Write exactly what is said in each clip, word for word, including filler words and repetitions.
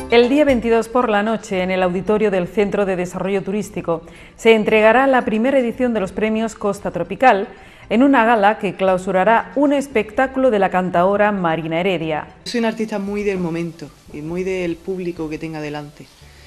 El día veintidós por la noche, en el auditorio del Centro de Desarrollo Turístico, se entregará la primera edición de los premios Costa Tropical, en una gala que clausurará un espectáculo de la cantaora Marina Heredia. Soy una artista muy del momento y muy del público que tenga delante.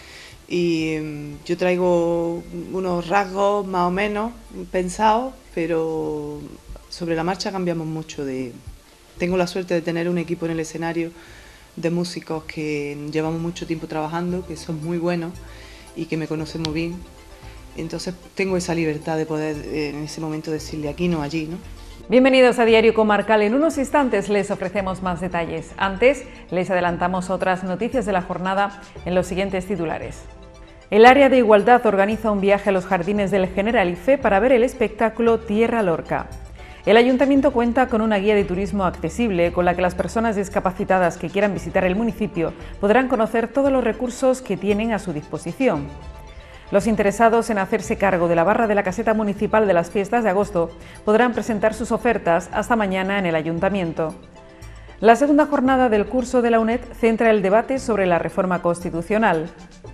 Y um, yo traigo unos rasgos más o menos pensados, pero sobre la marcha cambiamos mucho. De... Tengo la suerte de tener un equipo en el escenario de músicos que llevamos mucho tiempo trabajando, que son muy buenos y que me conocen muy bien. Entonces tengo esa libertad de poder en ese momento decirle aquí no, allí, ¿no? Bienvenidos a Diario Comarcal. En unos instantes les ofrecemos más detalles. Antes, les adelantamos otras noticias de la jornada en los siguientes titulares. El área de igualdad organiza un viaje a los jardines del Generalife para ver el espectáculo Tierra Lorca. El Ayuntamiento cuenta con una guía de turismo accesible con la que las personas discapacitadas que quieran visitar el municipio podrán conocer todos los recursos que tienen a su disposición. Los interesados en hacerse cargo de la barra de la caseta municipal de las fiestas de agosto podrán presentar sus ofertas hasta mañana en el Ayuntamiento. La segunda jornada del curso de la UNED centra el debate sobre la reforma constitucional.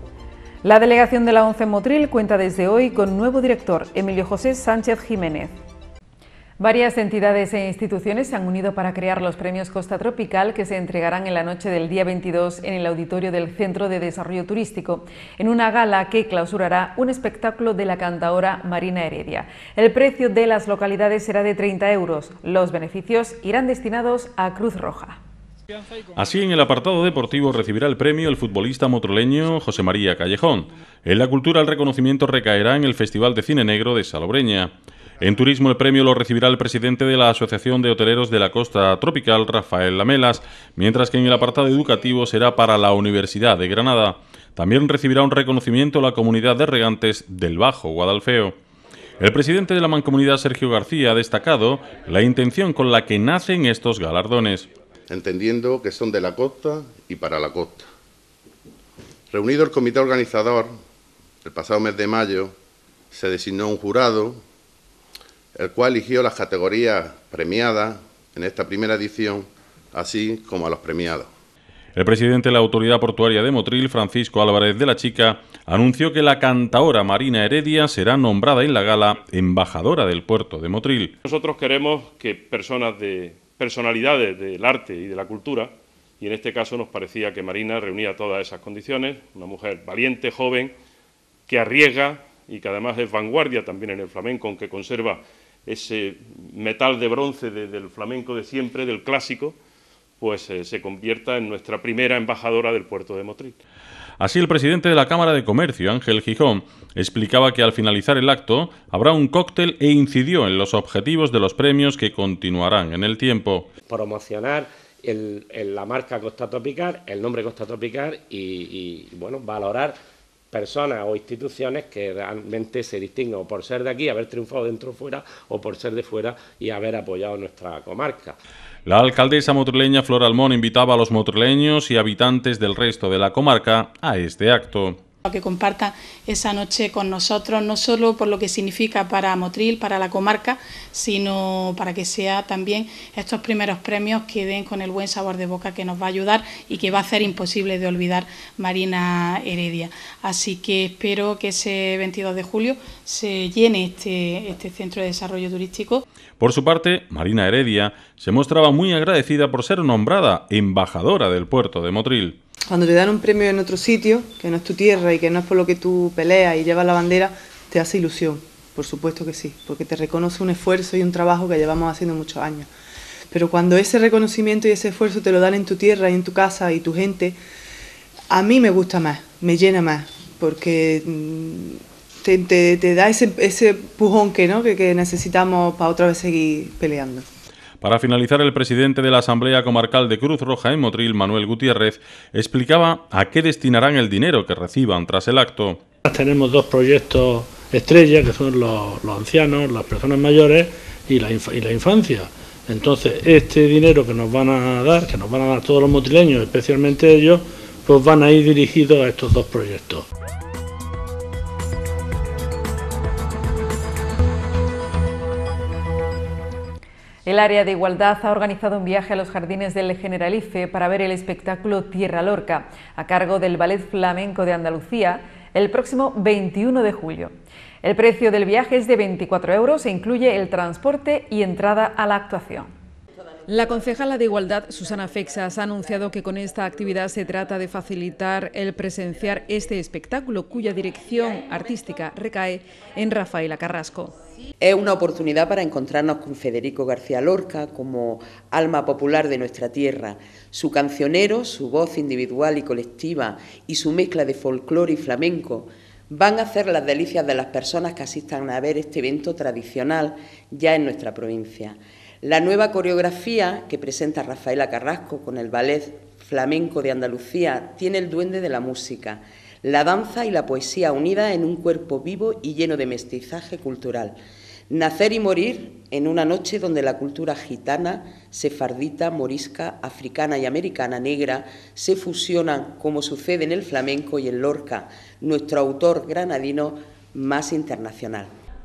La delegación de la ONCE en Motril cuenta desde hoy con nuevo director, Emilio José Sánchez Jiménez. Varias entidades e instituciones se han unido para crear los premios Costa Tropical que se entregarán en la noche del día veintidós en el auditorio del Centro de Desarrollo Turístico, en una gala que clausurará un espectáculo de la cantaora Marina Heredia. El precio de las localidades será de treinta euros. Los beneficios irán destinados a Cruz Roja. Así, en el apartado deportivo recibirá el premio el futbolista motroleño José María Callejón. En la cultura el reconocimiento recaerá en el Festival de Cine Negro de Salobreña. En turismo el premio lo recibirá el presidente de la Asociación de Hoteleros de la Costa Tropical, Rafael Lamelas, mientras que en el apartado educativo será para la Universidad de Granada. También recibirá un reconocimiento la comunidad de regantes del Bajo Guadalfeo. El presidente de la Mancomunidad, Sergio García, ha destacado la intención con la que nacen estos galardones. Entendiendo que son de la costa y para la costa. Reunido el comité organizador, el pasado mes de mayo, se designó un jurado, el cual eligió las categorías premiadas en esta primera edición, así como a los premiados. El presidente de la Autoridad Portuaria de Motril, Francisco Álvarez de la Chica, anunció que la cantaora Marina Heredia será nombrada en la gala embajadora del puerto de Motril. Nosotros queremos que personas de personalidades del arte y de la cultura, y en este caso nos parecía que Marina reunía todas esas condiciones, una mujer valiente, joven, que arriesga y que además es vanguardia también en el flamenco, aunque conserva ese metal de bronce de, del flamenco de siempre, del clásico, pues eh, se convierta en nuestra primera embajadora del puerto de Motril. Así, el presidente de la Cámara de Comercio, Ángel Gijón, explicaba que al finalizar el acto habrá un cóctel e incidió en los objetivos de los premios que continuarán en el tiempo. Promocionar el, el, la marca Costa Tropical, el nombre Costa Tropical y, y bueno, valorar personas o instituciones que realmente se distinguen por ser de aquí, haber triunfado dentro o fuera, o por ser de fuera y haber apoyado nuestra comarca. La alcaldesa motrileña Flor Almón invitaba a los motrileños y habitantes del resto de la comarca a este acto. Que compartan esa noche con nosotros, no solo por lo que significa para Motril, para la comarca, sino para que sea también estos primeros premios que den con el buen sabor de boca que nos va a ayudar y que va a hacer imposible de olvidar Marina Heredia. Así que espero que ese veintidós de julio se llene este, este centro de desarrollo turístico. Por su parte, Marina Heredia se mostraba muy agradecida por ser nombrada embajadora del puerto de Motril. Cuando te dan un premio en otro sitio, que no es tu tierra y que no es por lo que tú peleas y llevas la bandera, te hace ilusión, por supuesto que sí, porque te reconoce un esfuerzo y un trabajo que llevamos haciendo muchos años. Pero cuando ese reconocimiento y ese esfuerzo te lo dan en tu tierra y en tu casa y tu gente, a mí me gusta más, me llena más, porque te, te, te da ese, ese pujón que, ¿no? que, que necesitamos para otra vez seguir peleando. Para finalizar, el presidente de la Asamblea Comarcal de Cruz Roja en Motril, Manuel Gutiérrez, explicaba a qué destinarán el dinero que reciban tras el acto. Tenemos dos proyectos estrella, que son los, los ancianos, las personas mayores y la, inf y la infancia. Entonces, este dinero que nos van a dar, que nos van a dar todos los motrileños, especialmente ellos, pues van a ir dirigidos a estos dos proyectos. El área de igualdad ha organizado un viaje a los jardines del Generalife para ver el espectáculo Tierra Lorca, a cargo del Ballet Flamenco de Andalucía, el próximo veintiuno de julio. El precio del viaje es de veinticuatro euros e incluye el transporte y entrada a la actuación. La concejala de Igualdad, Susana Fexas, ha anunciado que con esta actividad se trata de facilitar el presenciar este espectáculo, cuya dirección artística recae en Rafaela Carrasco. Es una oportunidad para encontrarnos con Federico García Lorca como alma popular de nuestra tierra. Su cancionero, su voz individual y colectiva y su mezcla de folclore y flamenco van a hacer las delicias de las personas que asistan a ver este evento tradicional ya en nuestra provincia. La nueva coreografía que presenta Rafaela Carrasco con el Ballet Flamenco de Andalucía tiene el duende de la música, la danza y la poesía unidas en un cuerpo vivo y lleno de mestizaje cultural. Nacer y morir en una noche donde la cultura gitana, sefardita, morisca, africana y americana negra se fusionan como sucede en el flamenco y en Lorca, nuestro autor granadino más internacional.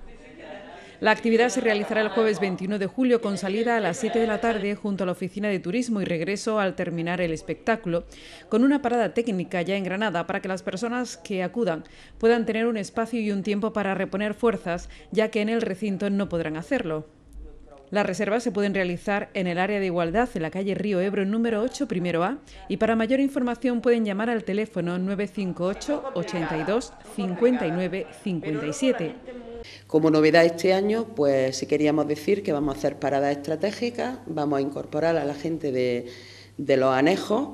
La actividad se realizará el jueves veintiuno de julio con salida a las siete de la tarde junto a la Oficina de Turismo y regreso al terminar el espectáculo, con una parada técnica ya en Granada para que las personas que acudan puedan tener un espacio y un tiempo para reponer fuerzas, ya que en el recinto no podrán hacerlo. Las reservas se pueden realizar en el área de igualdad en la calle Río Ebro número ocho, primero A, y para mayor información pueden llamar al teléfono nueve cinco ocho, ochenta y dos, cincuenta y nueve, cincuenta y siete. Como novedad este año, pues sí queríamos decir que vamos a hacer paradas estratégicas, vamos a incorporar a la gente de, de los anejos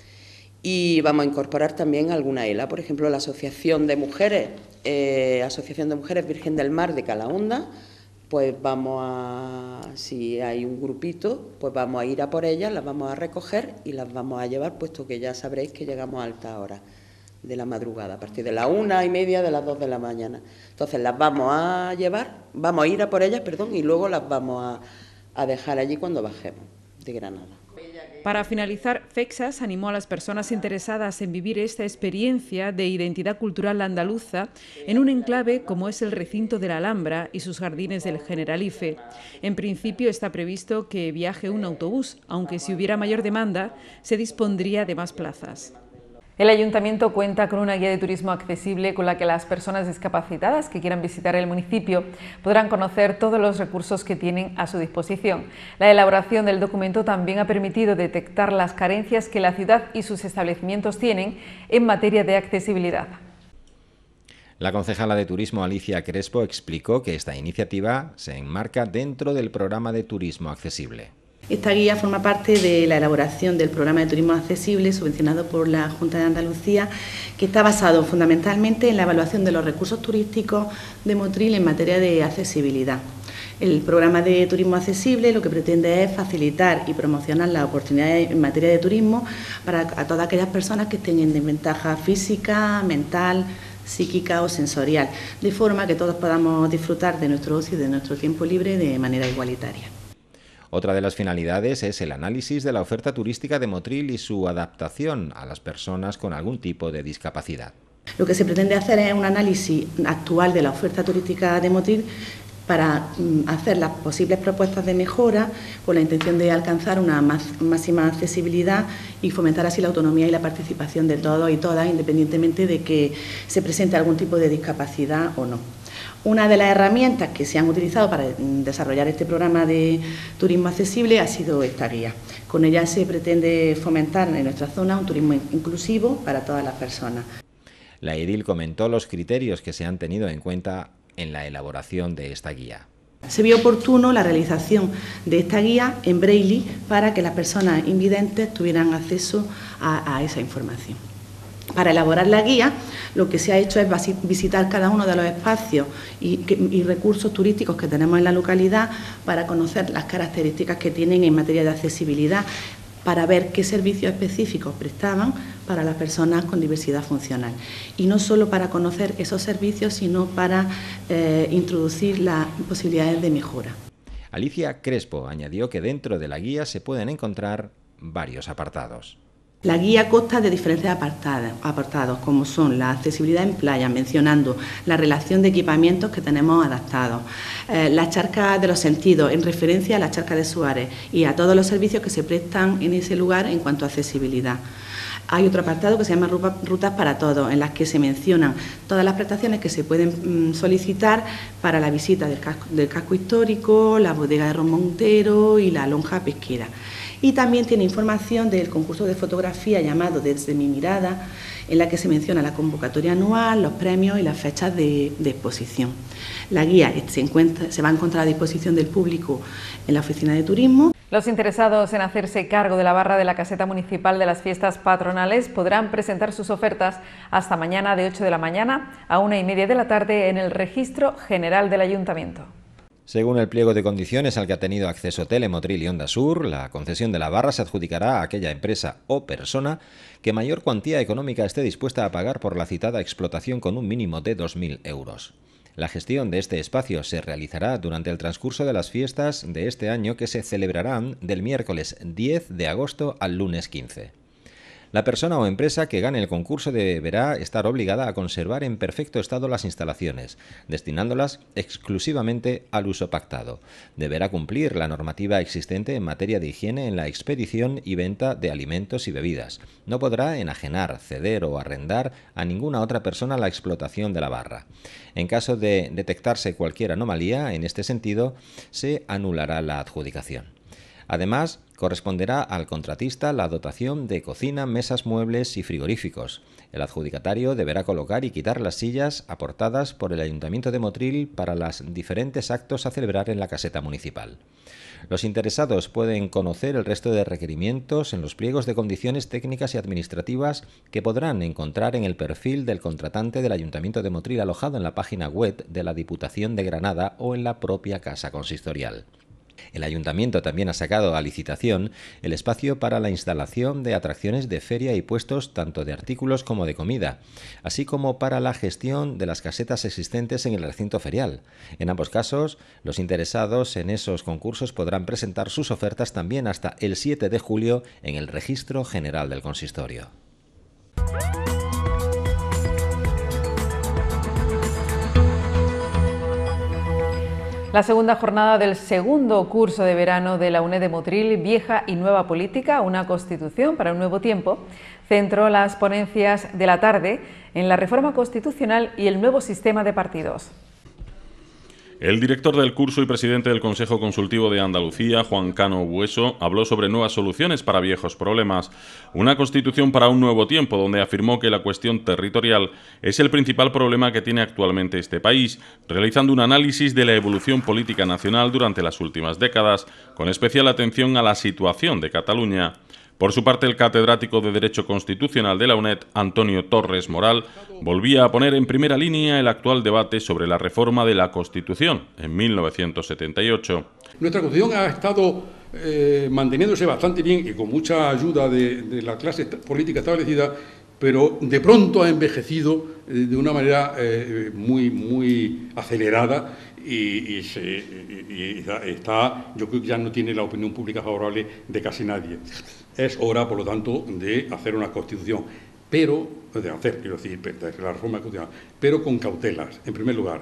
y vamos a incorporar también alguna E L A, por ejemplo, la Asociación de Mujeres, eh, Asociación de Mujeres Virgen del Mar de Calahonda, pues vamos a, si hay un grupito, pues vamos a ir a por ellas, las vamos a recoger y las vamos a llevar, puesto que ya sabréis que llegamos a altas horas de la madrugada, a partir de la una y media de las dos de la mañana. Entonces las vamos a llevar, vamos a ir a por ellas, perdón, y luego las vamos a, a dejar allí cuando bajemos de Granada. Para finalizar, Fexas animó a las personas interesadas en vivir esta experiencia de identidad cultural andaluza en un enclave como es el recinto de la Alhambra y sus jardines del Generalife. En principio está previsto que viaje un autobús, aunque si hubiera mayor demanda se dispondría de más plazas. El Ayuntamiento cuenta con una guía de turismo accesible con la que las personas discapacitadas que quieran visitar el municipio podrán conocer todos los recursos que tienen a su disposición. La elaboración del documento también ha permitido detectar las carencias que la ciudad y sus establecimientos tienen en materia de accesibilidad. La concejala de Turismo Alicia Crespo explicó que esta iniciativa se enmarca dentro del programa de turismo accesible. Esta guía forma parte de la elaboración del programa de turismo accesible subvencionado por la Junta de Andalucía, que está basado fundamentalmente en la evaluación de los recursos turísticos de Motril en materia de accesibilidad. El programa de turismo accesible lo que pretende es facilitar y promocionar las oportunidades en materia de turismo para a todas aquellas personas que estén en desventaja física, mental, psíquica o sensorial, de forma que todos podamos disfrutar de nuestro ocio y de nuestro tiempo libre de manera igualitaria. Otra de las finalidades es el análisis de la oferta turística de Motril y su adaptación a las personas con algún tipo de discapacidad. Lo que se pretende hacer es un análisis actual de la oferta turística de Motril para hacer las posibles propuestas de mejora con la intención de alcanzar una máxima accesibilidad y fomentar así la autonomía y la participación de todos y todas, independientemente de que se presente algún tipo de discapacidad o no. Una de las herramientas que se han utilizado para desarrollar este programa de turismo accesible ha sido esta guía. Con ella se pretende fomentar en nuestra zona un turismo inclusivo para todas las personas. La edil comentó los criterios que se han tenido en cuenta en la elaboración de esta guía. Se vio oportuno la realización de esta guía en braille para que las personas invidentes tuvieran acceso a, a esa información. Para elaborar la guía, lo que se ha hecho es visitar cada uno de los espacios y, y recursos turísticos que tenemos en la localidad para conocer las características que tienen en materia de accesibilidad, para ver qué servicios específicos prestaban para las personas con diversidad funcional. Y no solo para conocer esos servicios, sino para eh, introducir las posibilidades de mejora. Alicia Crespo añadió que dentro de la guía se pueden encontrar varios apartados. La guía consta de diferentes apartados, apartados, como son la accesibilidad en playa, mencionando la relación de equipamientos que tenemos adaptados, eh, la charca de los sentidos, en referencia a la charca de Suárez y a todos los servicios que se prestan en ese lugar en cuanto a accesibilidad. Hay otro apartado que se llama Rutas para Todos, en las que se mencionan todas las prestaciones que se pueden mmm, solicitar para la visita del casco, del casco histórico, la bodega de Ron Montero y la lonja pesquera. Y también tiene información del concurso de fotografía llamado Desde mi mirada, en la que se menciona la convocatoria anual, los premios y las fechas de, de exposición. La guía se, encuentra, se va a encontrar a disposición del público en la oficina de turismo. Los interesados en hacerse cargo de la barra de la caseta municipal de las fiestas patronales podrán presentar sus ofertas hasta mañana de ocho de la mañana a una y media de la tarde en el Registro General del Ayuntamiento. Según el pliego de condiciones al que ha tenido acceso Telemotril y Onda Sur, la concesión de la barra se adjudicará a aquella empresa o persona que mayor cuantía económica esté dispuesta a pagar por la citada explotación con un mínimo de dos mil euros. La gestión de este espacio se realizará durante el transcurso de las fiestas de este año, que se celebrarán del miércoles diez de agosto al lunes quince. La persona o empresa que gane el concurso deberá estar obligada a conservar en perfecto estado las instalaciones, destinándolas exclusivamente al uso pactado. Deberá cumplir la normativa existente en materia de higiene en la expedición y venta de alimentos y bebidas. No podrá enajenar, ceder o arrendar a ninguna otra persona la explotación de la barra. En caso de detectarse cualquier anomalía en este sentido, se anulará la adjudicación. Además, corresponderá al contratista la dotación de cocina, mesas, muebles y frigoríficos. El adjudicatario deberá colocar y quitar las sillas aportadas por el Ayuntamiento de Motril para los diferentes actos a celebrar en la caseta municipal. Los interesados pueden conocer el resto de requerimientos en los pliegos de condiciones técnicas y administrativas que podrán encontrar en el perfil del contratante del Ayuntamiento de Motril alojado en la página web de la Diputación de Granada o en la propia Casa Consistorial. El Ayuntamiento también ha sacado a licitación el espacio para la instalación de atracciones de feria y puestos tanto de artículos como de comida, así como para la gestión de las casetas existentes en el recinto ferial. En ambos casos, los interesados en esos concursos podrán presentar sus ofertas también hasta el siete de julio en el Registro General del Consistorio. La segunda jornada del segundo curso de verano de la UNED de Motril, Vieja y Nueva Política, una constitución para un nuevo tiempo, centró las ponencias de la tarde en la reforma constitucional y el nuevo sistema de partidos. El director del curso y presidente del Consejo Consultivo de Andalucía, Juan Cano Bueso, habló sobre nuevas soluciones para viejos problemas, una constitución para un nuevo tiempo, donde afirmó que la cuestión territorial es el principal problema que tiene actualmente este país, realizando un análisis de la evolución política nacional durante las últimas décadas, con especial atención a la situación de Cataluña. Por su parte, el catedrático de Derecho Constitucional de la UNED, Antonio Torres Moral, volvía a poner en primera línea el actual debate sobre la reforma de la Constitución en mil novecientos setenta y ocho. Nuestra Constitución ha estado eh, manteniéndose bastante bien y con mucha ayuda de, de la clase política establecida, pero de pronto ha envejecido eh, de una manera eh, muy, muy acelerada y, y, se, y, y está, yo creo que ya no tiene la opinión pública favorable de casi nadie. Es hora, por lo tanto, de hacer una Constitución, pero, de hacer, quiero decir, de la reforma constitucional, pero con cautelas. En primer lugar,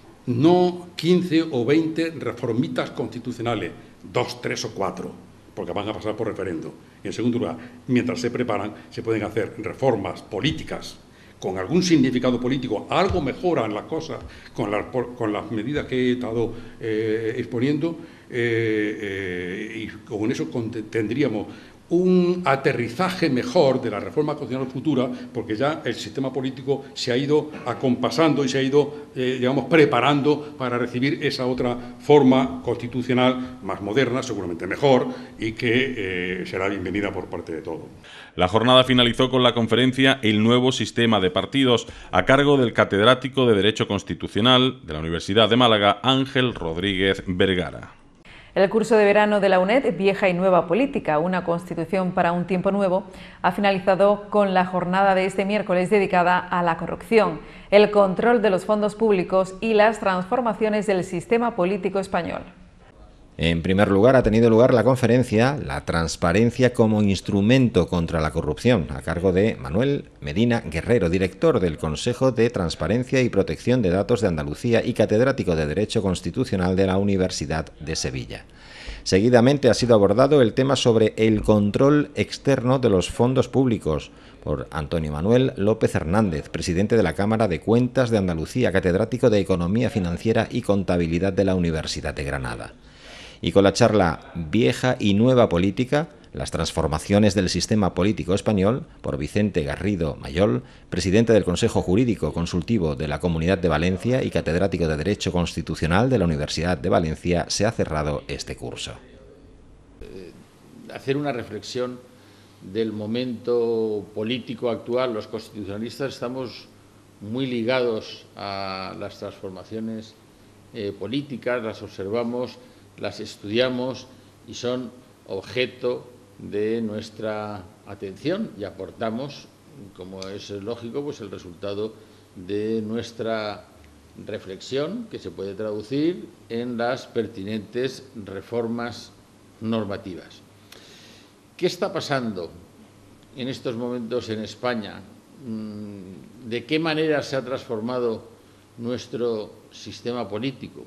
no quince o veinte reformitas constitucionales, dos, tres o cuatro, porque van a pasar por referendo. Y en segundo lugar, mientras se preparan, se pueden hacer reformas políticas con algún significado político, algo mejoran las cosas con, la, con las medidas que he estado eh, exponiendo, eh, eh, y con eso tendríamos un aterrizaje mejor de la reforma constitucional futura, porque ya el sistema político se ha ido acompasando y se ha ido, eh, digamos, preparando para recibir esa otra forma constitucional más moderna, seguramente mejor, y que eh, será bienvenida por parte de todos. La jornada finalizó con la conferencia El nuevo sistema de partidos, a cargo del catedrático de Derecho Constitucional de la Universidad de Málaga, Ángel Rodríguez Vergara. El curso de verano de la UNED, Vieja y Nueva Política, una constitución para un tiempo nuevo, ha finalizado con la jornada de este miércoles dedicada a la corrupción, el control de los fondos públicos y las transformaciones del sistema político español. En primer lugar, ha tenido lugar la conferencia La transparencia como instrumento contra la corrupción, a cargo de Manuel Medina Guerrero, director del Consejo de Transparencia y Protección de Datos de Andalucía y catedrático de Derecho Constitucional de la Universidad de Sevilla. Seguidamente ha sido abordado el tema sobre el control externo de los fondos públicos por Antonio Manuel López Hernández, presidente de la Cámara de Cuentas de Andalucía, catedrático de Economía Financiera y Contabilidad de la Universidad de Granada. Y con la charla Vieja y Nueva Política, las transformaciones del sistema político español, por Vicente Garrido Mayol, presidente del Consejo Jurídico Consultivo de la Comunidad de Valencia y catedrático de Derecho Constitucional de la Universidad de Valencia, se ha cerrado este curso. Hacer una reflexión del momento político actual. Los constitucionalistas estamos muy ligados a las transformaciones eh, políticas, las observamos, las estudiamos y son objeto de nuestra atención y aportamos, como es lógico, pues el resultado de nuestra reflexión, que se puede traducir en las pertinentes reformas normativas. ¿Qué está pasando en estos momentos en España? ¿De qué manera se ha transformado nuestro sistema político?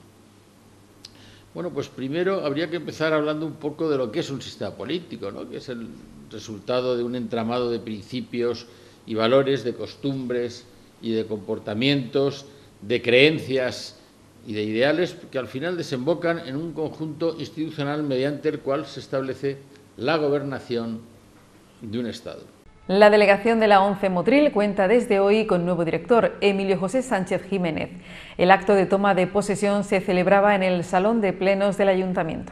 Bueno, pues primero habría que empezar hablando un poco de lo que es un sistema político, ¿no? Que es el resultado de un entramado de principios y valores, de costumbres y de comportamientos, de creencias y de ideales que al final desembocan en un conjunto institucional mediante el cual se establece la gobernación de un Estado. La delegación de la ONCE Motril cuenta desde hoy con nuevo director, Emilio José Sánchez Jiménez. El acto de toma de posesión se celebraba en el Salón de Plenos del Ayuntamiento.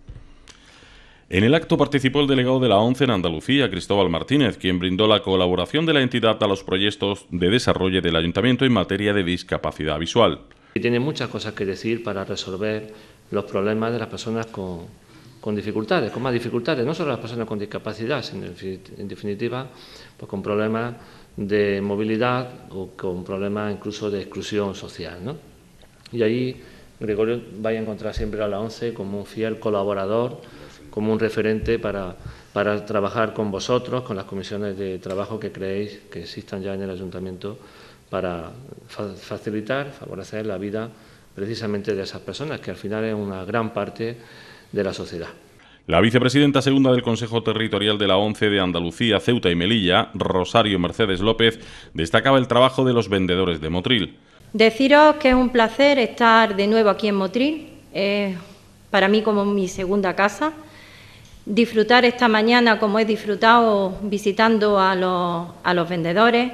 En el acto participó el delegado de la ONCE en Andalucía, Cristóbal Martínez, quien brindó la colaboración de la entidad a los proyectos de desarrollo del Ayuntamiento en materia de discapacidad visual. Tiene muchas cosas que decir para resolver los problemas de las personas con con dificultades, con más dificultades, no solo las personas con discapacidad, sino en definitiva pues con problemas de movilidad o con problemas incluso de exclusión social, ¿no? Y ahí Gregorio va a encontrar siempre a la ONCE como un fiel colaborador, como un referente para, para trabajar con vosotros, con las comisiones de trabajo que creéis que existan ya en el Ayuntamiento para fa facilitar, favorecer la vida precisamente de esas personas, que al final es una gran parte de la sociedad. La vicepresidenta segunda del Consejo Territorial de la ONCE de Andalucía, Ceuta y Melilla, Rosario Mercedes López, destacaba el trabajo de los vendedores de Motril. Deciros que es un placer estar de nuevo aquí en Motril, eh, para mí como mi segunda casa, disfrutar esta mañana como he disfrutado visitando a los, a los vendedores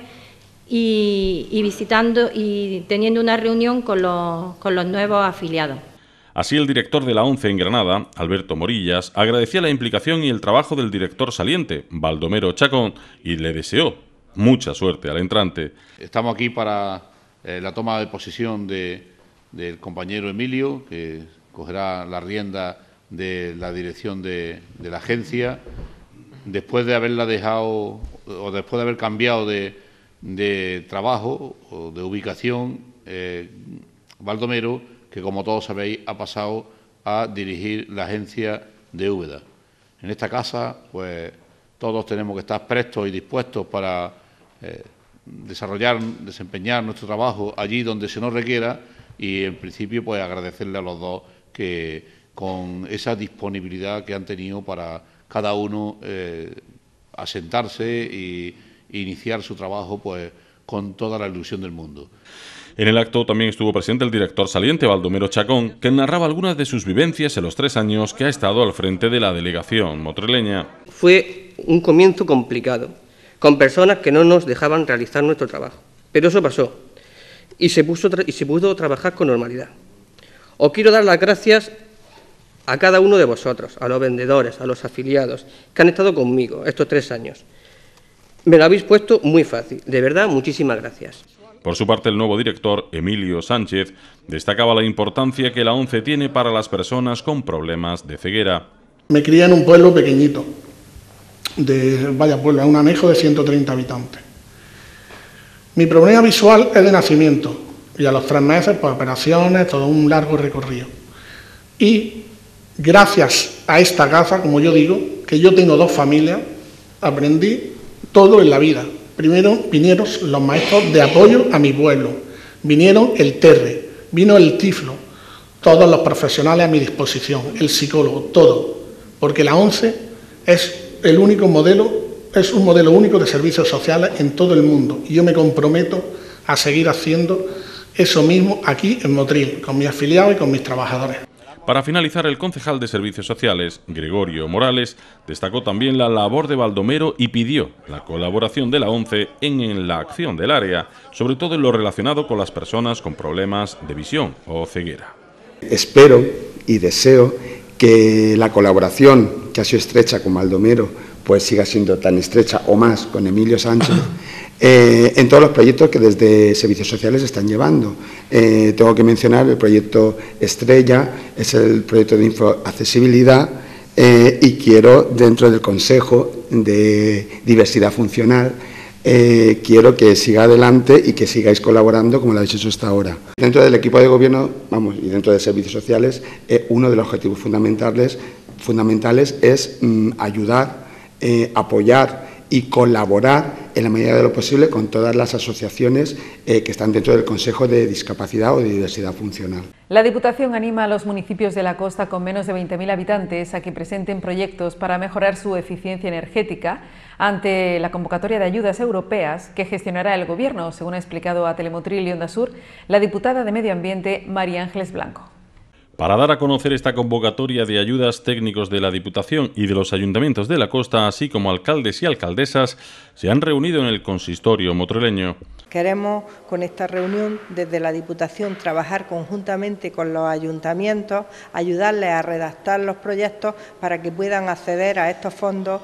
y, y visitando y teniendo una reunión con los, con los nuevos afiliados. Así, el director de la ONCE en Granada, Alberto Morillas, agradecía la implicación y el trabajo del director saliente, Baldomero Chacón, y le deseó mucha suerte al entrante. Estamos aquí para eh, la toma de posesión de, del compañero Emilio, que cogerá la rienda de la dirección de, de la agencia, después de haberla dejado, o después de haber cambiado de, de trabajo o de ubicación, eh, Baldomero, que como todos sabéis ha pasado a dirigir la agencia de Úbeda. En esta casa, pues todos tenemos que estar prestos y dispuestos para eh, desarrollar, desempeñar nuestro trabajo allí donde se nos requiera y en principio pues agradecerle a los dos que con esa disponibilidad que han tenido para cada uno eh, asentarse y, e iniciar su trabajo pues con toda la ilusión del mundo. En el acto también estuvo presente el director saliente, Baldomero Chacón, que narraba algunas de sus vivencias en los tres años que ha estado al frente de la delegación motrileña. Fue un comienzo complicado, con personas que no nos dejaban realizar nuestro trabajo. Pero eso pasó y se, puso y se pudo trabajar con normalidad. Os quiero dar las gracias a cada uno de vosotros, a los vendedores, a los afiliados, que han estado conmigo estos tres años. Me lo habéis puesto muy fácil. De verdad, muchísimas gracias. Por su parte, el nuevo director, Emilio Sánchez, destacaba la importancia que la ONCE tiene para las personas con problemas de ceguera. Me crié en un pueblo pequeñito, de vaya pueblo, es un anejo de ciento treinta habitantes. Mi problema visual es de nacimiento y a los tres meses, pues operaciones, todo un largo recorrido. Y Gracias a esta casa, como yo digo, que yo tengo dos familias, aprendí todo en la vida. Primero vinieron los maestros de apoyo a mi pueblo, vinieron el Terre, vino el Tiflo, todos los profesionales a mi disposición, el psicólogo, todo, porque la ONCE es el único modelo, es un modelo único de servicios sociales en todo el mundo y yo me comprometo a seguir haciendo eso mismo aquí en Motril, con mis afiliados y con mis trabajadores. Para finalizar, el concejal de Servicios Sociales, Gregorio Morales, destacó también la labor de Baldomero y pidió la colaboración de la ONCE en, en la acción del área, sobre todo en lo relacionado con las personas con problemas de visión o ceguera. Espero y deseo que la colaboración que ha sido estrecha con Baldomero pues siga siendo tan estrecha o más con Emilio Sánchez eh, en todos los proyectos que desde Servicios Sociales están llevando. Eh, tengo que mencionar el proyecto Estrella, es el proyecto de infoaccesibilidad eh, y quiero, dentro del Consejo de Diversidad Funcional, eh, quiero que siga adelante y que sigáis colaborando como lo habéis hecho hasta ahora. Dentro del equipo de gobierno, vamos, y dentro de Servicios Sociales, eh, uno de los objetivos fundamentales, fundamentales es mm, ayudar, eh, apoyar y colaborar en la medida de lo posible con todas las asociaciones eh, que están dentro del Consejo de Discapacidad o de Diversidad Funcional. La Diputación anima a los municipios de la costa con menos de veinte mil habitantes a que presenten proyectos para mejorar su eficiencia energética ante la convocatoria de ayudas europeas que gestionará el Gobierno, según ha explicado a Telemotril y Onda Sur la diputada de Medio Ambiente, María Ángeles Blanco. Para dar a conocer esta convocatoria de ayudas, técnicos de la Diputación y de los ayuntamientos de la costa, así como alcaldes y alcaldesas, se han reunido en el consistorio motrileño. Queremos, con esta reunión, desde la Diputación, trabajar conjuntamente con los ayuntamientos, ayudarles a redactar los proyectos para que puedan acceder a estos fondos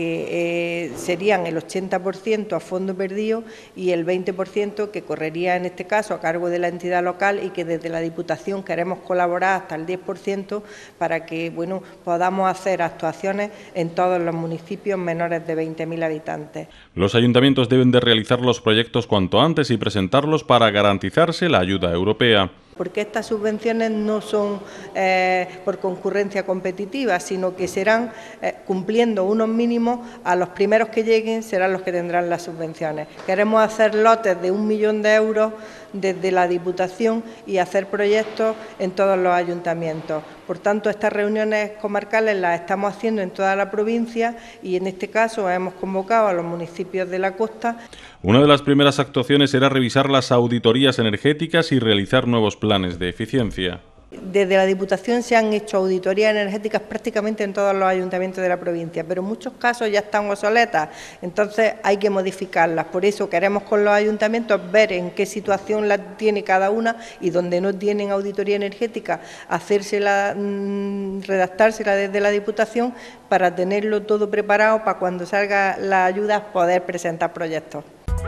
que eh, serían el ochenta por ciento a fondo perdido y el veinte por ciento que correría en este caso a cargo de la entidad local y que desde la Diputación queremos colaborar hasta el diez por ciento para que bueno, podamos hacer actuaciones en todos los municipios menores de veinte mil habitantes. Los ayuntamientos deben de realizar los proyectos cuanto antes y presentarlos para garantizarse la ayuda europea. Porque estas subvenciones no son eh, por concurrencia competitiva, sino que serán eh, cumpliendo unos mínimos, a los primeros que lleguen serán los que tendrán las subvenciones. Queremos hacer lotes de un millón de euros desde la Diputación y hacer proyectos en todos los ayuntamientos. Por tanto, estas reuniones comarcales las estamos haciendo en toda la provincia y en este caso hemos convocado a los municipios de la costa. Una de las primeras actuaciones será revisar las auditorías energéticas y realizar nuevos planes de eficiencia. Desde la Diputación se han hecho auditorías energéticas prácticamente en todos los ayuntamientos de la provincia, pero en muchos casos ya están obsoletas, entonces hay que modificarlas. Por eso queremos con los ayuntamientos ver en qué situación la tiene cada una y donde no tienen auditoría energética, hacérsela, mmm, redactársela desde la Diputación para tenerlo todo preparado para cuando salga la ayuda poder presentar proyectos.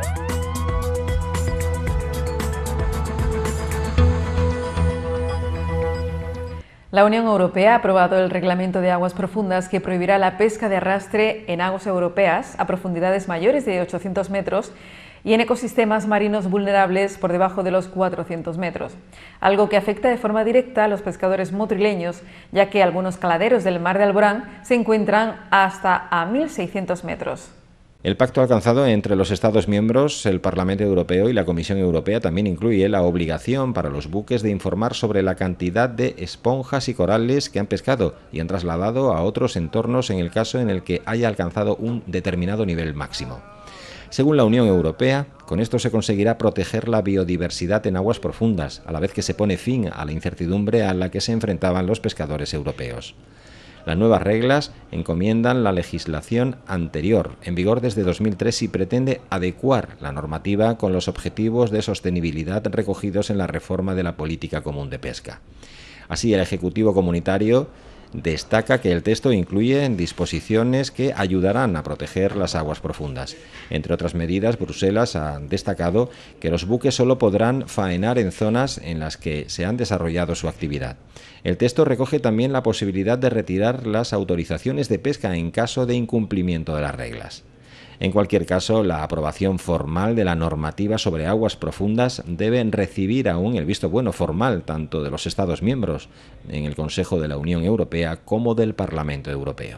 La Unión Europea ha aprobado el Reglamento de Aguas Profundas que prohibirá la pesca de arrastre en aguas europeas a profundidades mayores de ochocientos metros y en ecosistemas marinos vulnerables por debajo de los cuatrocientos metros, algo que afecta de forma directa a los pescadores motrileños, ya que algunos caladeros del Mar de Alborán se encuentran hasta a mil seiscientos metros. El pacto alcanzado entre los Estados miembros, el Parlamento Europeo y la Comisión Europea también incluye la obligación para los buques de informar sobre la cantidad de esponjas y corales que han pescado y han trasladado a otros entornos en el caso en el que haya alcanzado un determinado nivel máximo. Según la Unión Europea, con esto se conseguirá proteger la biodiversidad en aguas profundas, a la vez que se pone fin a la incertidumbre a la que se enfrentaban los pescadores europeos. Las nuevas reglas encomiendan la legislación anterior, en vigor desde dos mil tres, y pretende adecuar la normativa con los objetivos de sostenibilidad recogidos en la reforma de la Política Común de Pesca. Así, el Ejecutivo Comunitario destaca que el texto incluye disposiciones que ayudarán a proteger las aguas profundas. Entre otras medidas, Bruselas ha destacado que los buques solo podrán faenar en zonas en las que se han desarrollado su actividad. El texto recoge también la posibilidad de retirar las autorizaciones de pesca en caso de incumplimiento de las reglas. En cualquier caso, la aprobación formal de la normativa sobre aguas profundas debe recibir aún el visto bueno formal tanto de los Estados miembros en el Consejo de la Unión Europea como del Parlamento Europeo.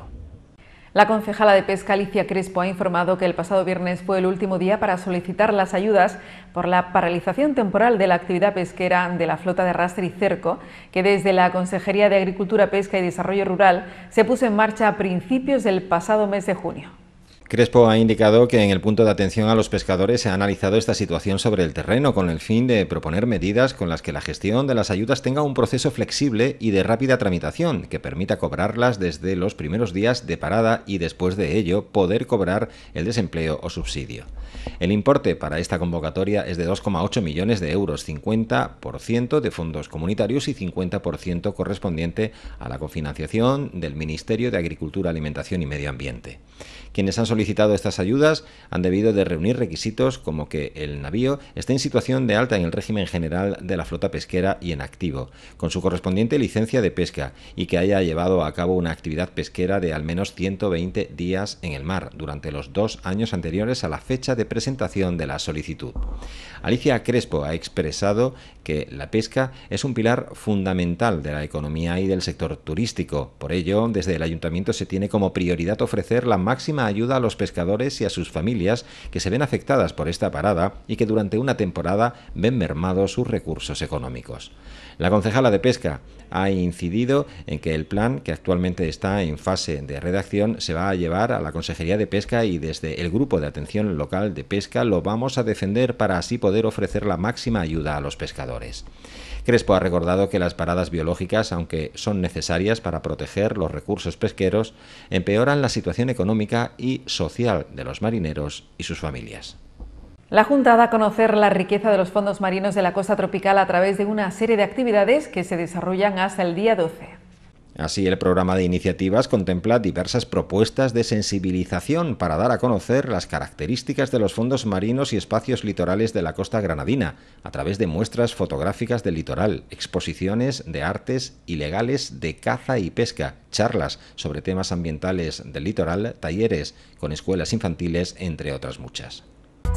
La concejala de Pesca, Alicia Crespo, ha informado que el pasado viernes fue el último día para solicitar las ayudas por la paralización temporal de la actividad pesquera de la flota de arrastre y cerco, que desde la Consejería de Agricultura, Pesca y Desarrollo Rural se puso en marcha a principios del pasado mes de junio. Crespo ha indicado que en el punto de atención a los pescadores se ha analizado esta situación sobre el terreno con el fin de proponer medidas con las que la gestión de las ayudas tenga un proceso flexible y de rápida tramitación que permita cobrarlas desde los primeros días de parada y después de ello poder cobrar el desempleo o subsidio. El importe para esta convocatoria es de dos coma ocho millones de euros, cincuenta por ciento de fondos comunitarios y cincuenta por ciento correspondiente a la cofinanciación del Ministerio de Agricultura, Alimentación y Medio Ambiente. Quienes han solicitado estas ayudas han debido de reunir requisitos como que el navío esté en situación de alta en el régimen general de la flota pesquera y en activo, con su correspondiente licencia de pesca, y que haya llevado a cabo una actividad pesquera de al menos ciento veinte días en el mar durante los dos años anteriores a la fecha de presentación de la solicitud. Alicia Crespo ha expresado que la pesca es un pilar fundamental de la economía y del sector turístico. Por ello, desde el Ayuntamiento se tiene como prioridad ofrecer la máxima ayuda a los pescadores y a sus familias que se ven afectadas por esta parada y que durante una temporada ven mermados sus recursos económicos. La concejala de Pesca ha incidido en que el plan, que actualmente está en fase de redacción, se va a llevar a la Consejería de Pesca y desde el Grupo de Atención Local de Pesca lo vamos a defender para así poder ofrecer la máxima ayuda a los pescadores. Crespo ha recordado que las paradas biológicas, aunque son necesarias para proteger los recursos pesqueros, empeoran la situación económica y social de los marineros y sus familias. La Junta da a conocer la riqueza de los fondos marinos de la costa tropical a través de una serie de actividades que se desarrollan hasta el día doce. Así, el programa de iniciativas contempla diversas propuestas de sensibilización para dar a conocer las características de los fondos marinos y espacios litorales de la costa granadina, a través de muestras fotográficas del litoral, exposiciones de artes ilegales de caza y pesca, charlas sobre temas ambientales del litoral, talleres con escuelas infantiles, entre otras muchas.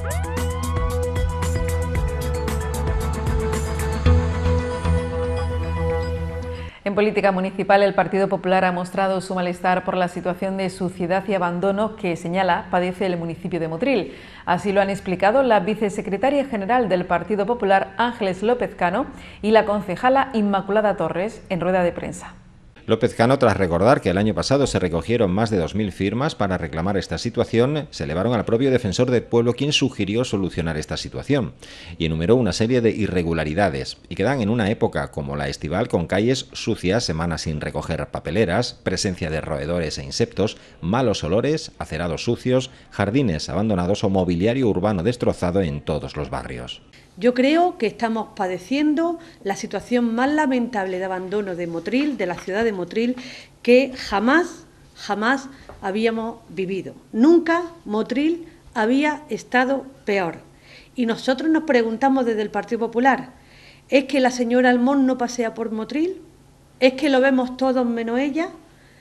En política municipal, el Partido Popular ha mostrado su malestar por la situación de suciedad y abandono que, señala, padece el municipio de Motril. Así lo han explicado la vicesecretaria general del Partido Popular, Ángeles López Cano, y la concejala Inmaculada Torres en rueda de prensa. López Cano, tras recordar que el año pasado se recogieron más de dos mil firmas para reclamar esta situación, se elevaron al propio defensor del pueblo, quien sugirió solucionar esta situación, y enumeró una serie de irregularidades, y que dan en una época como la estival, con calles sucias, semanas sin recoger papeleras, presencia de roedores e insectos, malos olores, acerados sucios, jardines abandonados o mobiliario urbano destrozado en todos los barrios. Yo creo que estamos padeciendo la situación más lamentable de abandono de Motril, de la ciudad de Motril, que jamás, jamás habíamos vivido. Nunca Motril había estado peor. Y nosotros nos preguntamos desde el Partido Popular, ¿es que la señora Almón no pasea por Motril? ¿Es que lo vemos todos menos ella?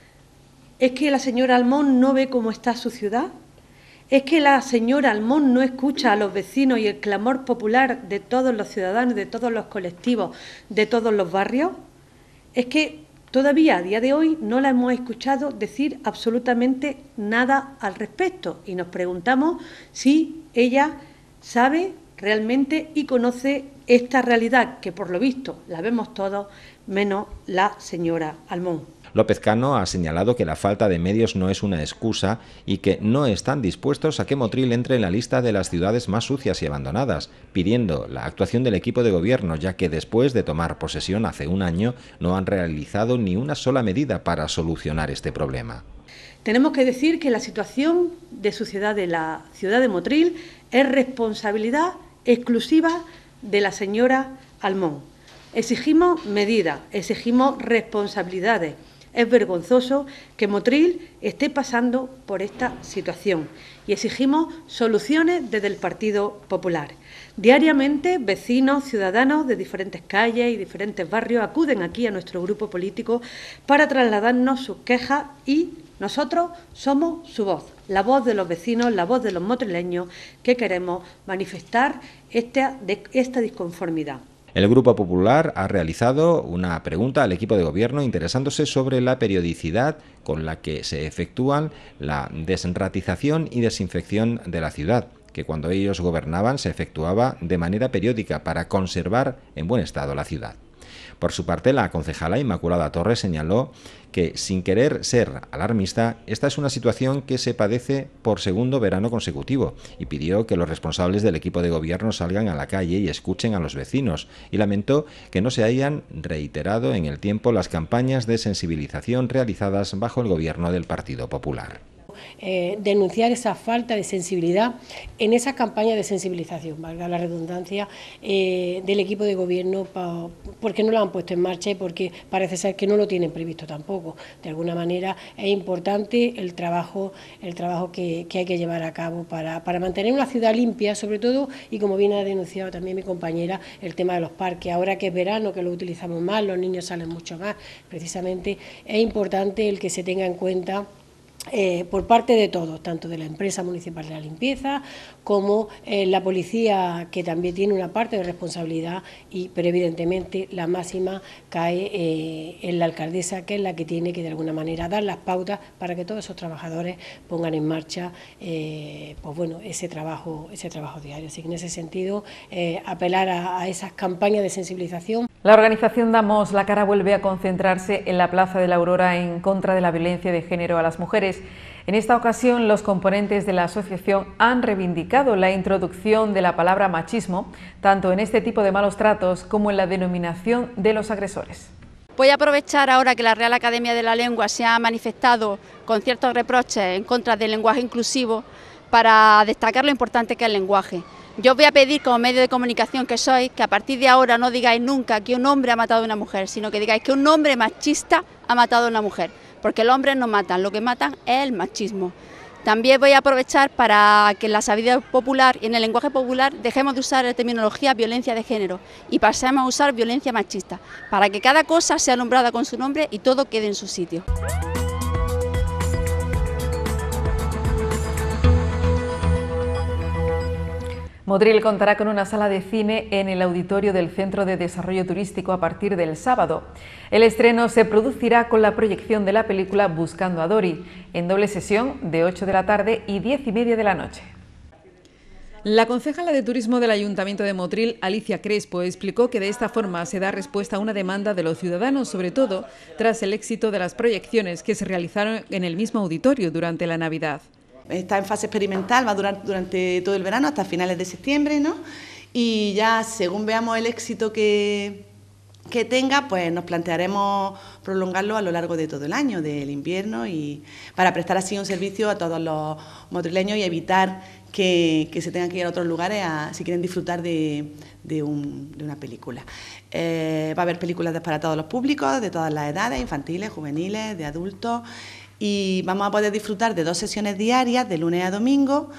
¿Es que la señora Almón no ve cómo está su ciudad? ¿Es que la señora Almón no escucha a los vecinos y el clamor popular de todos los ciudadanos, de todos los colectivos, de todos los barrios? Es que todavía a día de hoy no la hemos escuchado decir absolutamente nada al respecto y nos preguntamos si ella sabe realmente y conoce esta realidad, que por lo visto la vemos todos, menos la señora Almón. López Cano ha señalado que la falta de medios no es una excusa y que no están dispuestos a que Motril entre en la lista de las ciudades más sucias y abandonadas, pidiendo la actuación del equipo de gobierno, ya que después de tomar posesión hace un año no han realizado ni una sola medida para solucionar este problema. Tenemos que decir que la situación de suciedad de la ciudad de Motril es responsabilidad exclusiva de la señora Almón. Exigimos medidas, exigimos responsabilidades. Es vergonzoso que Motril esté pasando por esta situación y exigimos soluciones desde el Partido Popular. Diariamente, vecinos, ciudadanos de diferentes calles y diferentes barrios acuden aquí a nuestro grupo político para trasladarnos sus quejas y nosotros somos su voz. la voz de los vecinos, la voz de los motrileños que queremos manifestar esta, esta disconformidad. El Grupo Popular ha realizado una pregunta al equipo de gobierno interesándose sobre la periodicidad con la que se efectúan la desratización y desinfección de la ciudad, que cuando ellos gobernaban se efectuaba de manera periódica para conservar en buen estado la ciudad. Por su parte, la concejala Inmaculada Torres señaló que, sin querer ser alarmista, esta es una situación que se padece por segundo verano consecutivo y pidió que los responsables del equipo de gobierno salgan a la calle y escuchen a los vecinos, y lamentó que no se hayan reiterado en el tiempo las campañas de sensibilización realizadas bajo el gobierno del Partido Popular. Eh, denunciar esa falta de sensibilidad en esa campaña de sensibilización, valga la redundancia, eh, del equipo de gobierno, pa, porque no lo han puesto en marcha y porque parece ser que no lo tienen previsto tampoco. De alguna manera es importante el trabajo, el trabajo que, que hay que llevar a cabo para, para mantener una ciudad limpia, sobre todo, y como bien ha denunciado también mi compañera, el tema de los parques. Ahora que es verano, que lo utilizamos más, los niños salen mucho más, precisamente es importante el que se tenga en cuenta Eh, por parte de todos, tanto de la empresa municipal de la limpieza como eh, la policía, que también tiene una parte de responsabilidad, y, pero evidentemente la máxima cae eh, en la alcaldesa, que es la que tiene que de alguna manera dar las pautas para que todos esos trabajadores pongan en marcha eh, pues bueno, ese trabajo, ese trabajo diario. Así que en ese sentido eh, apelar a, a esas campañas de sensibilización. La organización Damos la Cara vuelve a concentrarse en la Plaza de la Aurora en contra de la violencia de género a las mujeres. En esta ocasión, los componentes de la asociación han reivindicado la introducción de la palabra machismo, tanto en este tipo de malos tratos como en la denominación de los agresores. Voy a aprovechar ahora que la Real Academia de la Lengua se ha manifestado con ciertos reproches en contra del lenguaje inclusivo para destacar lo importante que es el lenguaje. Yo os voy a pedir, como medio de comunicación que sois, que a partir de ahora no digáis nunca que un hombre ha matado a una mujer, sino que digáis que un hombre machista ha matado a una mujer, porque los hombres no matan, lo que matan es el machismo. También voy a aprovechar para que en la sabiduría popular y en el lenguaje popular dejemos de usar la terminología violencia de género y pasemos a usar violencia machista, para que cada cosa sea nombrada con su nombre y todo quede en su sitio. Motril contará con una sala de cine en el auditorio del Centro de Desarrollo Turístico a partir del sábado. El estreno se producirá con la proyección de la película Buscando a Dory, en doble sesión de ocho de la tarde y diez y media de la noche. La concejala de Turismo del Ayuntamiento de Motril, Alicia Crespo, explicó que de esta forma se da respuesta a una demanda de los ciudadanos, sobre todo tras el éxito de las proyecciones que se realizaron en el mismo auditorio durante la Navidad. Está en fase experimental, va a durar durante todo el verano, hasta finales de septiembre, ¿no? Y ya según veamos el éxito que, que tenga, pues nos plantearemos prolongarlo a lo largo de todo el año, del invierno, y para prestar así un servicio a todos los motrileños y evitar que, que se tengan que ir a otros lugares a, si quieren disfrutar de, de, un, de una película. Eh, va a haber películas para todos los públicos, de todas las edades, infantiles, juveniles, de adultos, y vamos a poder disfrutar de dos sesiones diarias, de lunes a domingo,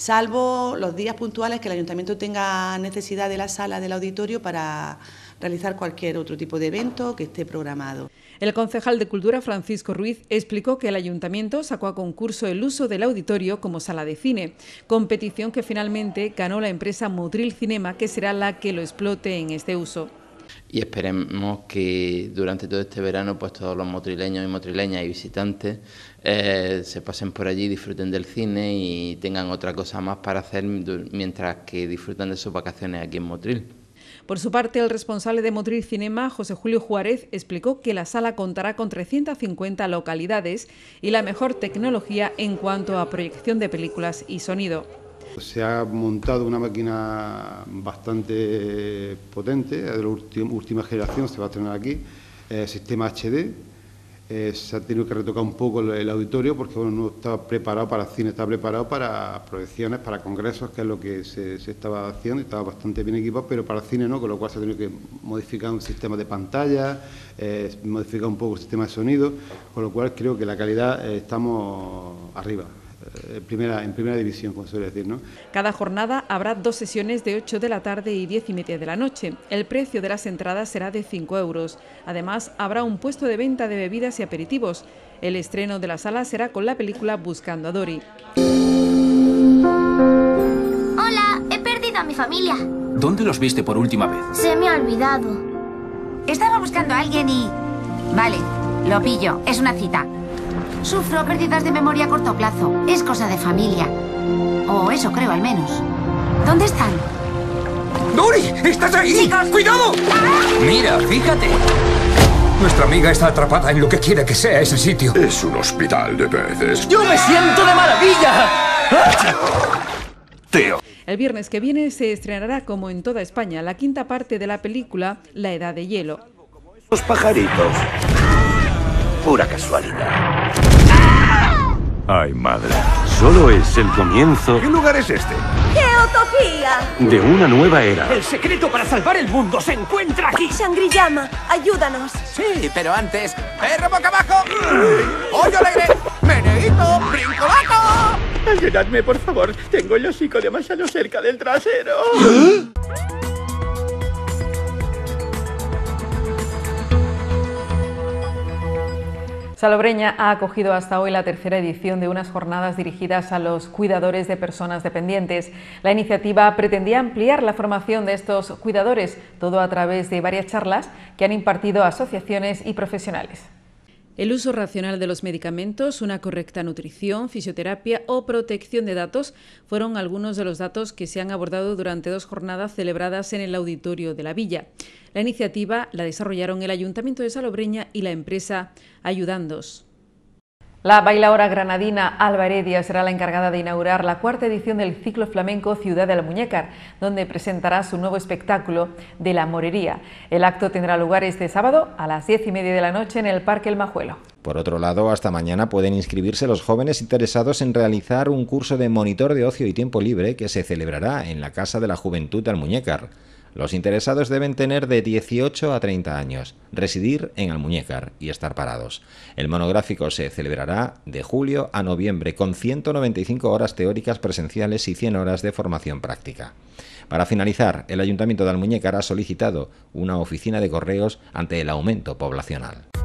salvo los días puntuales que el Ayuntamiento tenga necesidad de la sala del auditorio para realizar cualquier otro tipo de evento que esté programado. El concejal de Cultura, Francisco Ruiz, explicó que el Ayuntamiento sacó a concurso el uso del auditorio como sala de cine, competición que finalmente ganó la empresa Motril Cinema, que será la que lo explote en este uso. Y esperemos que durante todo este verano pues todos los motrileños y motrileñas y visitantes eh, se pasen por allí, disfruten del cine y tengan otra cosa más para hacer mientras que disfrutan de sus vacaciones aquí en Motril. Por su parte, el responsable de Motril Cinema, José Julio Juárez, explicó que la sala contará con trescientas cincuenta localidades y la mejor tecnología en cuanto a proyección de películas y sonido. Se ha montado una máquina bastante potente, de la última generación, se va a estrenar aquí, eh, sistema H D. Eh, se ha tenido que retocar un poco el, el auditorio porque bueno, no estaba preparado para cine, estaba preparado para proyecciones, para congresos, que es lo que se, se estaba haciendo, estaba bastante bien equipado, pero para cine no, con lo cual se ha tenido que modificar un sistema de pantalla, eh, modificar un poco el sistema de sonido, con lo cual creo que la calidad eh, estamos arriba. En primera, en primera división, como suele decir, ¿no? Cada jornada habrá dos sesiones de ocho de la tarde y diez y media de la noche. El precio de las entradas será de cinco euros. Además, habrá un puesto de venta de bebidas y aperitivos. El estreno de la sala será con la película Buscando a Dory. familia. ¿Dónde los viste por última vez? Se me ha olvidado. Estaba buscando a alguien y... Vale, lo pillo. Es una cita. Sufro pérdidas de memoria a corto plazo. Es cosa de familia. O eso creo, al menos. ¿Dónde están? ¡Dory! ¿Estás ahí? ¡Chicos! ¡Cuidado! ¡Ah! Mira, fíjate. Nuestra amiga está atrapada en lo que quiera que sea ese sitio. Es un hospital de peces. ¡Yo me siento de maravilla! Tío. El viernes que viene se estrenará, como en toda España, la quinta parte de la película La Edad de Hielo. Los pajaritos. Pura casualidad. Ay, madre. Solo es el comienzo. ¿Qué lugar es este? ¡Geotopía! De una nueva era. El secreto para salvar el mundo se encuentra aquí. Shangri-Llama, ayúdanos. Sí, pero antes, perro boca abajo, pollo alegre, meneíto, brincolato. Ayudadme, por favor. Tengo el hocico demasiado cerca del trasero. Salobreña ha acogido hasta hoy la tercera edición de unas jornadas dirigidas a los cuidadores de personas dependientes. La iniciativa pretendía ampliar la formación de estos cuidadores, todo a través de varias charlas que han impartido asociaciones y profesionales. El uso racional de los medicamentos, una correcta nutrición, fisioterapia o protección de datos fueron algunos de los datos que se han abordado durante dos jornadas celebradas en el auditorio de la Villa. La iniciativa la desarrollaron el Ayuntamiento de Salobreña y la empresa Ayudandos. La bailaora granadina Alba Heredia será la encargada de inaugurar la cuarta edición del ciclo flamenco Ciudad de Almuñécar, donde presentará su nuevo espectáculo de la morería. El acto tendrá lugar este sábado a las diez y media de la noche en el Parque El Majuelo. Por otro lado, hasta mañana pueden inscribirse los jóvenes interesados en realizar un curso de monitor de ocio y tiempo libre que se celebrará en la Casa de la Juventud de Almuñécar. Los interesados deben tener de dieciocho a treinta años, residir en Almuñécar y estar parados. El monográfico se celebrará de julio a noviembre con ciento noventa y cinco horas teóricas presenciales y cien horas de formación práctica. Para finalizar, el Ayuntamiento de Almuñécar ha solicitado una oficina de correos ante el aumento poblacional.